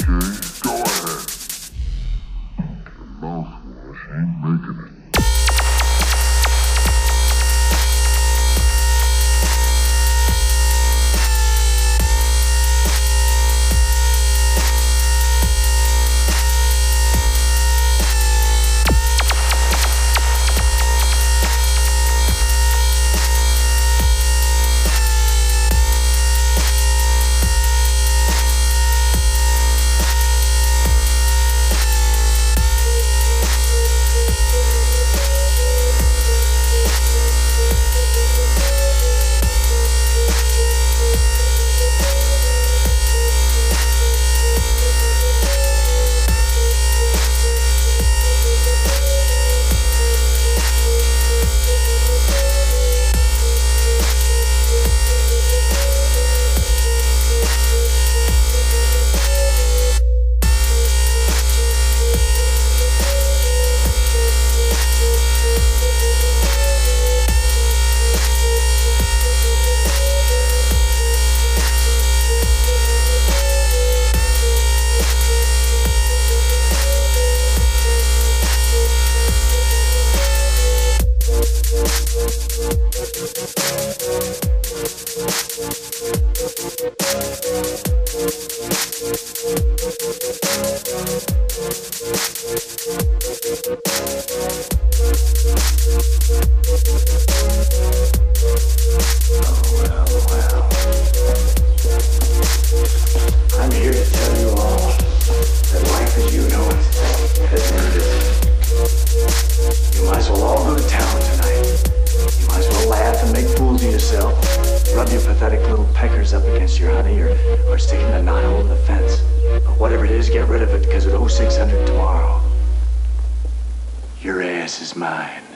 go ahead. Your mouthwash ain't making it. I'm here to tell you all that life as you know it has ended. You might as well all go to town tonight. You might as well laugh and make fools of yourself. Rub your pathetic little peckers up against your honey or stick in a knothole in the fence. But whatever it is, get rid of it because at 0600 tomorrow, your ass is mine.